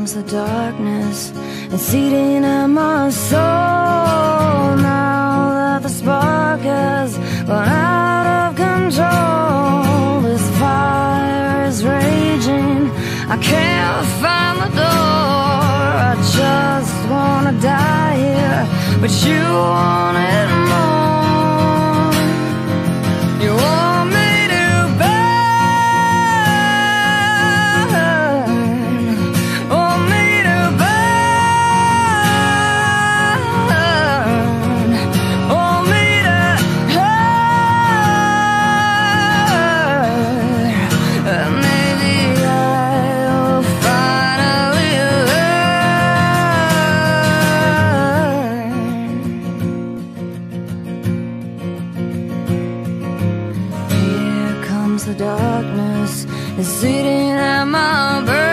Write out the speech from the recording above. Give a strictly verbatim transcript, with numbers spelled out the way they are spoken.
comes the darkness, it's eating at my soul. Now that the spark has gone out of control, this fire is raging, I can't find the door. I just wanna die here, but you want it more. You want me to burn, want me to burn, want me to hurt, and maybe I'll finally learn. Here comes the darkness, it's eating at my brain.